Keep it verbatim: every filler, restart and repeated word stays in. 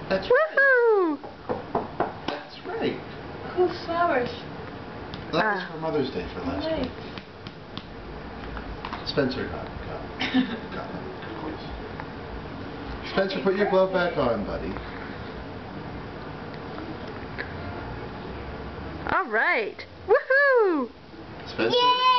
That's right. Woohoo! That's right. Cool flowers. That Ah. was for Mother's Day for last Right. week. Spencer got got got them, of course. Spencer, put your glove back on, buddy. All right. Woohoo! Spencer. Yay!